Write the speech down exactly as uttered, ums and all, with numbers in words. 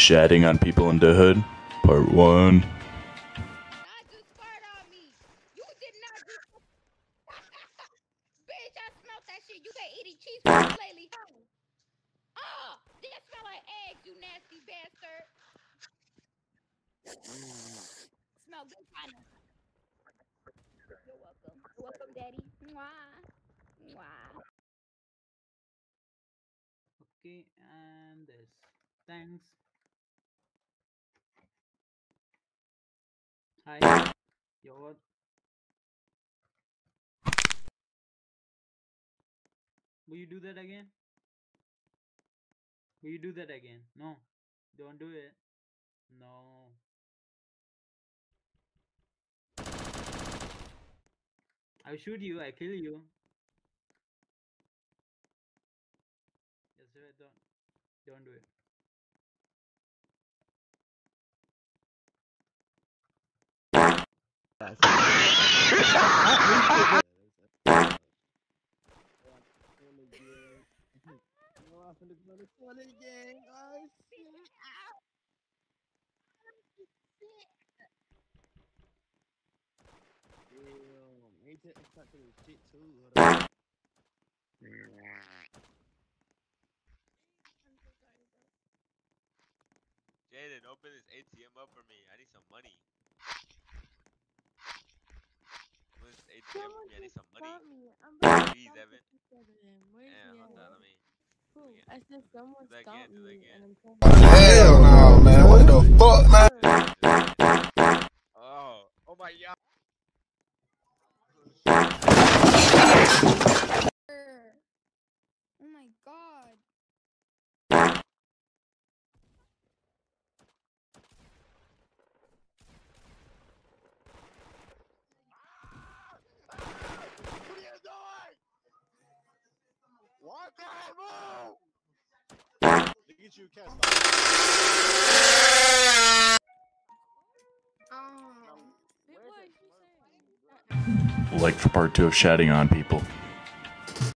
Shatting on people in the hood, part one. Not just fart on me. You did not just. Bitch, I smelled that shit. You been eating cheese fries lately, huh? Oh, that smell like eggs, you nasty bastard. Smell good, kinda. You're welcome. You're welcome, Daddy. Mwah. Mwah. Okay, and this. Thanks. Hi. Yo, what? Will you do that again? Will you do that again? No. Don't do it. No. I shoot you, I kill you. Yes, sir, don't don't do it. Jaden, open this A T M up for me. I need some money. Open this A T M for me. I need some money. Please, Evan. Yeah, hold on. Let me. Who? I said someone Do that stopped again. Do that me, again. and I'm trying Hell no, man. What the fuck, man? Oh, oh my god. Oh my god. What are you doing? What the hell? Look at you, Casper. Um. What was you saying? Like for part two of Shatting on people.